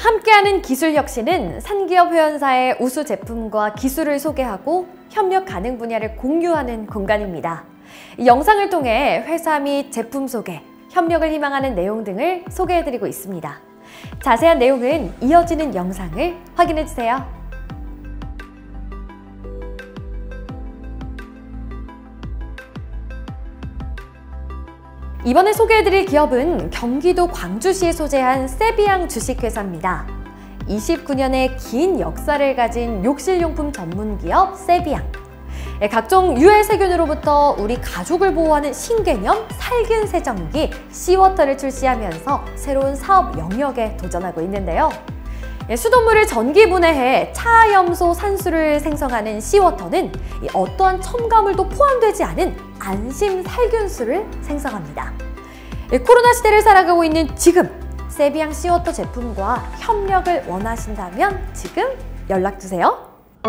함께하는 기술 혁신은 산기업 회원사의 우수 제품과 기술을 소개하고 협력 가능 분야를 공유하는 공간입니다. 이 영상을 통해 회사 및 제품 소개, 협력을 희망하는 내용 등을 소개해드리고 있습니다. 자세한 내용은 이어지는 영상을 확인해주세요. 이번에 소개해드릴 기업은 경기도 광주시에 소재한 세비양 주식회사입니다. 29년의 긴 역사를 가진 욕실용품 전문기업 세비양. 각종 유해 세균으로부터 우리 가족을 보호하는 신개념 살균 세정기 시워터를 출시하면서 새로운 사업 영역에 도전하고 있는데요. 수돗물을 전기 분해해 차염소 산수를 생성하는 시워터는 어떠한 첨가물도 포함되지 않은 안심 살균수를 생성합니다. 코로나 시대를 살아가고 있는 지금 세비양 시워터 제품과 협력을 원하신다면 지금 연락주세요.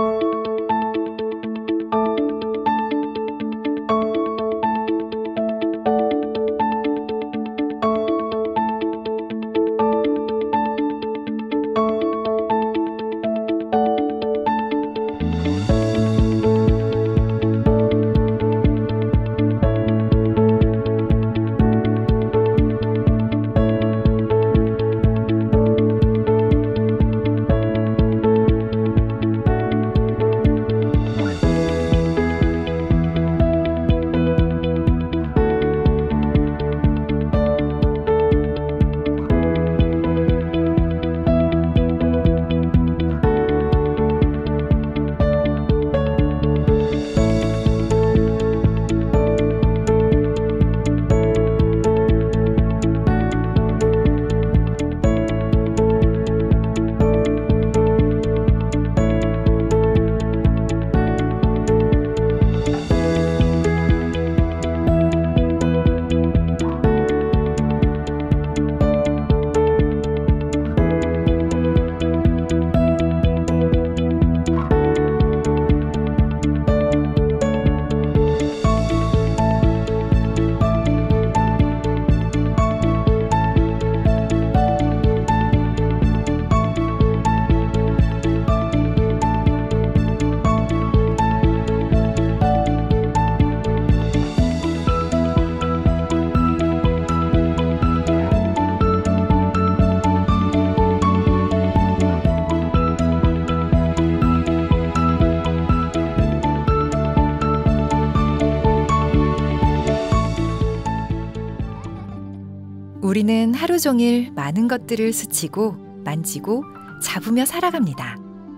우리는 하루 종일 많은 것들을 스치고 만지고 잡으며 살아갑니다.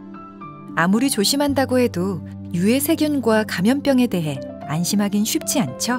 아무리 조심한다고 해도 유해 세균과 감염병에 대해 안심하긴 쉽지 않죠?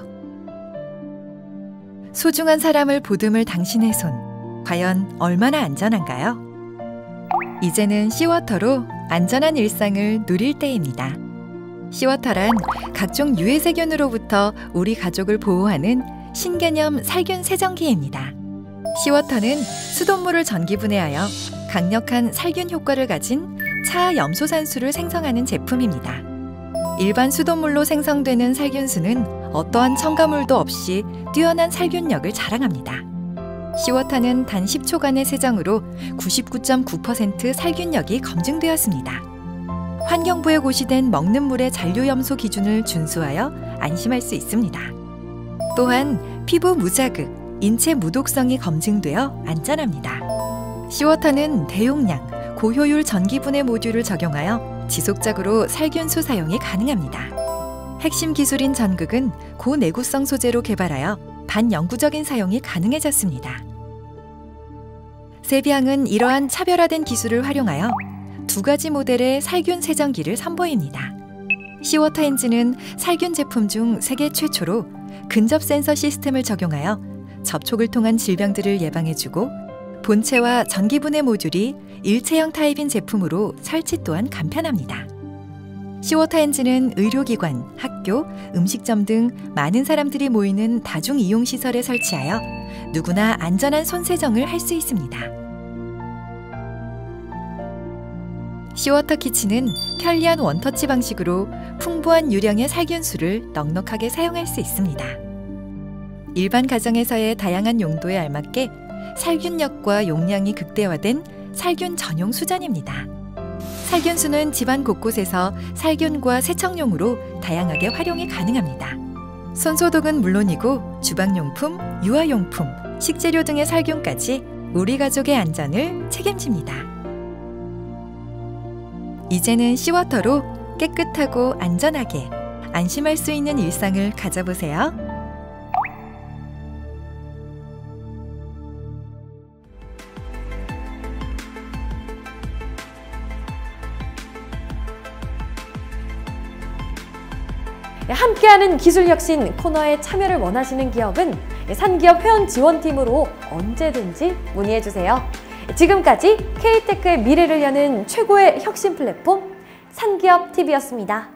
소중한 사람을 보듬을 당신의 손, 과연 얼마나 안전한가요? 이제는 시워터로 안전한 일상을 누릴 때입니다. 시워터란 각종 유해 세균으로부터 우리 가족을 보호하는 신개념 살균 세정기입니다. 시워터는 수돗물을 전기 분해하여 강력한 살균 효과를 가진 차염소산수를 생성하는 제품입니다. 일반 수돗물로 생성되는 살균수는 어떠한 첨가물도 없이 뛰어난 살균력을 자랑합니다. 시워터는 단 10초간의 세정으로 99.9% 살균력이 검증되었습니다. 환경부에 고시된 먹는 물의 잔류염소 기준을 준수하여 안심할 수 있습니다. 또한 피부 무자극, 인체 무독성이 검증되어 안전합니다. 시워터는 대용량, 고효율 전기분해 모듈을 적용하여 지속적으로 살균수 사용이 가능합니다. 핵심 기술인 전극은 고내구성 소재로 개발하여 반영구적인 사용이 가능해졌습니다. 세비양은 이러한 차별화된 기술을 활용하여 두 가지 모델의 살균 세정기를 선보입니다. 시워터 엔진은 살균 제품 중 세계 최초로 근접 센서 시스템을 적용하여 접촉을 통한 질병들을 예방해주고 본체와 전기분해 모듈이 일체형 타입인 제품으로 설치 또한 간편합니다. 시워터 엔진은 의료기관, 학교, 음식점 등 많은 사람들이 모이는 다중이용시설에 설치하여 누구나 안전한 손세정을 할 수 있습니다. 시워터 키친은 편리한 원터치 방식으로 풍부한 유량의 살균수를 넉넉하게 사용할 수 있습니다. 일반 가정에서의 다양한 용도에 알맞게 살균력과 용량이 극대화된 살균 전용 수전입니다. 살균수는 집안 곳곳에서 살균과 세척용으로 다양하게 활용이 가능합니다. 손소독은 물론이고 주방용품, 유아용품, 식재료 등의 살균까지 우리 가족의 안전을 책임집니다. 이제는 시워터로 깨끗하고 안전하게 안심할 수 있는 일상을 가져보세요. 함께하는 기술혁신 코너에 참여를 원하시는 기업은 산기업 회원지원팀으로 언제든지 문의해주세요. 지금까지 K-테크의 미래를 여는 최고의 혁신 플랫폼 산기업TV였습니다.